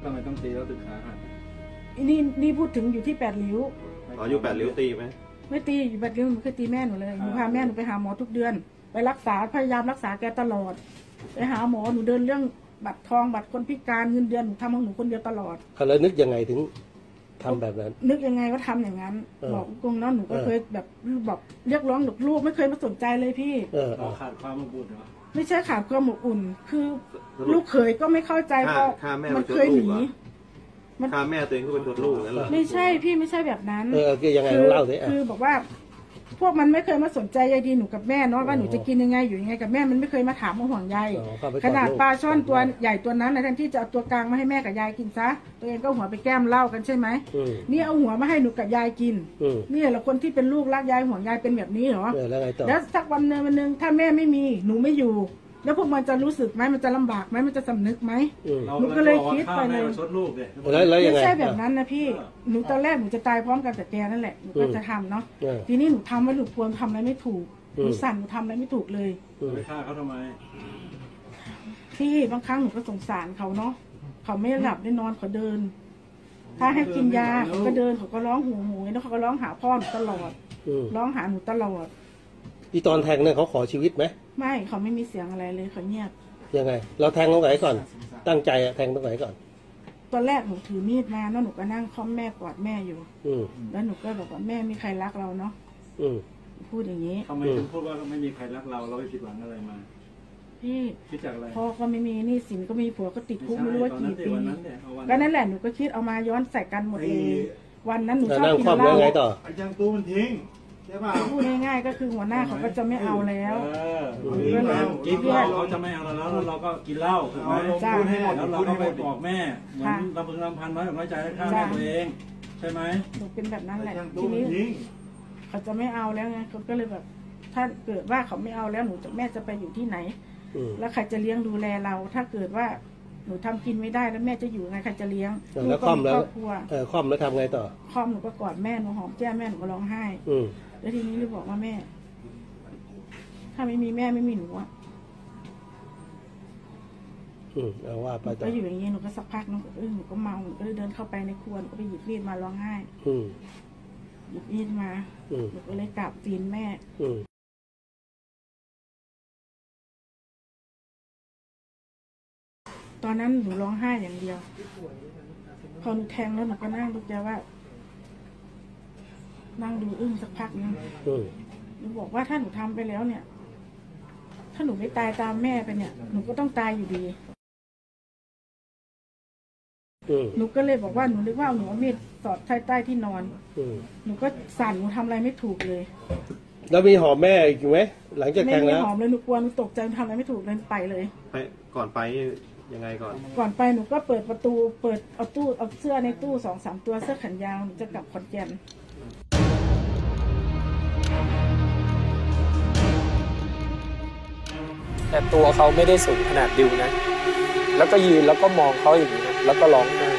ทำไมต้องตีแล้วถึงขาหักนี่พูดถึงอยู่ที่8 ริ้วอยู่8 ริ้วตีไหมไม่ตีอยู่8 ริ้วหนูเคยตีแม่หนูเลยหนูพาแม่หนูไปหาหมอทุกเดือนไปรักษาพยายามรักษาแกตลอดไปหาหมอหนูเดินเรื่องบัตรทองบัตรคนพิการเงินเดือนหนูทำของหนูคนเดียวตลอดแล้วนึกยังไงถึงทำแบบนั้นนึกยังไงก็ทำอย่างนั้นบอกกงเนาะหนูก็เคยแบบบอกเรียกร้องลูกไม่เคยมาสนใจเลยพี่ขาดความอบอุ่นเหรอไม่ใช่ขาดความอบอุ่นคือลูกเขยก็ไม่เข้าใจเพราะมันเคยหนีฆ่าแม่ตัวเองก็เป็นชดลูกนั่นแหละไม่ใช่พี่ไม่ใช่แบบนั้นคือยังไงเล่าสิคือบอกว่าพวกมันไม่เคยมาสนใจใยดีหนูกับแม่เนาะว่าหนูจะกินยังไงอยู่ยังไงกับแม่มันไม่เคยมาถามมาห่วงใยขนาดปลาช่อนตัวใหญ่ตัวนั้นนะแทนที่จะเอาตัวกลางมาให้แม่กับยายกินซะตัวเองก็หัวไปแก้มเหล้ากันใช่ไหมนี่เอาหัวมาให้หนูกับยายกินนี่แหละคนที่เป็นลูกรักยายห่วงยายเป็นแบบนี้เหรอแล้วสักวันหนึ่งถ้าแม่ไม่มีหนูไม่อยู่แล้วพวกมันจะรู้สึกไหมมันจะลำบากไหมมันจะสำนึกไหมหนูก็เลยคิดไปเลยไม่ใช่แบบนั้นนะพี่หนูตอนแรกหนูจะตายพร้อมกันแต่แกนั่นแหละหนูก็จะทำเนาะทีนี้หนูทำว่าหนูควรทำอะไรไม่ถูกหนูสั่นหนูทำอะไรไม่ถูกเลยไปฆ่าเขาทำไมพี่บางครั้งหนูก็สงสารเขาเนาะเขาไม่หลับได้นอนเขาเดินถ้าให้กินยาเขาก็เดินเขาก็ร้องหูแล้วเขาก็ร้องหาพ่อหนูตลอดร้องหาหนูตลอดที่ตอนแทงเนี่ยเขาขอชีวิตไหมไม่เขาไม่มีเสียงอะไรเลยเขาเงียบยังไงเราแทงตรงไหนก่อนตั้งใจแทงตรงไหนก่อนตอนแรกหนูถือมีดมาแล้วหนูก็นั่งค้อมแม่กอดแม่อยู่แล้วหนูก็บอกว่าแม่มีใครรักเราเนาะพูดอย่างนี้ทำไมถึงพูดว่าไม่มีใครรักเราไปผิดหวังอะไรมาพี่คิดจากอะไรพ่อก็ไม่มีหนี้สินก็มีผัวก็ติดคุกไม่รู้ว่ากี่ปีก็นั่นแหละหนูก็คิดเอามาย้อนใส่กันหมดเลยวันนั้นหนูชอบกินเหล้ายังตู้มันทิ้งพูดง่ายๆก็คือหัวหน้าเขาก็จะไม่เอาแล้วกินเหล้าเขาจะไม่เอาแล้วเราก็กินเหล้าถูกไหมแล้วเราก็ไปบอกแม่เหมือนลำพึงลำพันน้อยอกน้อยใจฆ่าแม่ตัวเองใช่ไหมหนูเป็นแบบนั้นแหละทีนี้เขาจะไม่เอาแล้วไงเขาก็เลยแบบถ้าเกิดว่าเขาไม่เอาแล้วหนูจะแม่จะไปอยู่ที่ไหนแล้วใครจะเลี้ยงดูแลเราถ้าเกิดว่าหนูทำกินไม่ได้แล้วแม่จะอยู่ไงใครจะเลี้ยงแล้วคล่อมแล้วคล่อมแล้วทำไงต่อคล่อมหนูก็กอดแม่หนูหอมแก้มแม่หนูก็ร้องไห้แล้วทีนี้เลยบอกว่าแม่ถ้าไม่มีแม่ไม่มีหนูอะเอาว่าไปก็อยู่อย่างนี้หนูก็สักพักหนูก็เมาหนูก็เลยเดินเข้าไปในครัวหนูก็ไปหยิบมีดมาร้องไห้หยิบมีดมาหนูก็เลยกราบตีนแม่ตอนนั้นหนูร้องไห้อย่างเดียวพอหนูแทงแล้วหนูก็นั่งดูแกว่านั่งดูสักพักนึงหนูบอกว่าถ้าหนูทำไปแล้วเนี่ยถ้าหนูไม่ตายตามแม่ไปเนี่ยหนูก็ต้องตายอยู่ดีหนูก็เลยบอกว่าหนูนึกว่าหนูเอามีดสอดใต้ที่นอนหนูก็สั่นหนูทำอะไรไม่ถูกเลยแล้วมีหอมแม่อยู่ไหมหลังจากแทงแล้วไม่มีหอมเลยหนูกลัวหนูตกใจทำอะไรไม่ถูกเลยไปเลยก่อนไปยังไงก่อนไปหนูก็เปิดประตูเอาเสื้อในตู้2-3 ตัวเสื้อแขนยาวหนูจะกลับขอนแก่นแต่ตัวเขาไม่ได้สูงขนาดดิวนะแล้วก็ยืนแล้วก็มองเขาอย่างนี้นะแล้วก็ร้องไห้